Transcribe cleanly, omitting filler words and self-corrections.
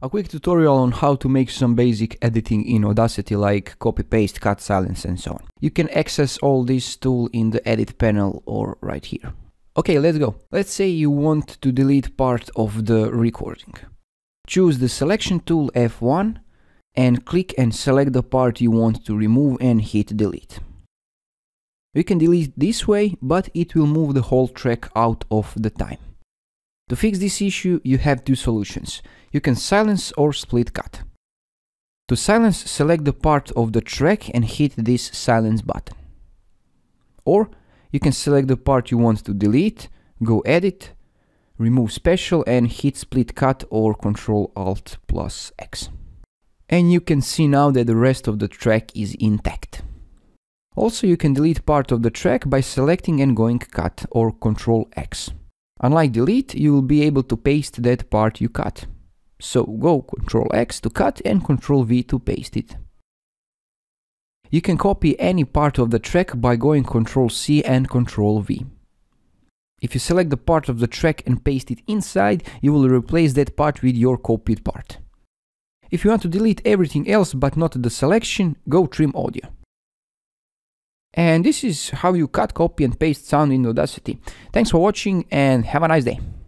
A quick tutorial on how to make some basic editing in Audacity like copy, paste, cut, silence and so on. You can access all this tool in the edit panel or right here. Okay, let's go. Let's say you want to delete part of the recording. Choose the selection tool F1 and click and select the part you want to remove and hit delete. You can delete this way, but it will move the whole track out of the time. To fix this issue, you have two solutions. You can silence or split cut. To silence, select the part of the track and hit this silence button. Or you can select the part you want to delete, go edit, remove special and hit split cut or ctrl+alt+x. And you can see now that the rest of the track is intact. Also, you can delete part of the track by selecting and going cut or ctrl+x. Unlike delete, you will be able to paste that part you cut. So go ctrl+x to cut and ctrl+v to paste it. You can copy any part of the track by going ctrl+c and ctrl+v. If you select the part of the track and paste it inside, you will replace that part with your copied part. If you want to delete everything else but not the selection, go trim audio. And this is how you cut, copy and paste sound in Audacity. Thanks for watching and have a nice day.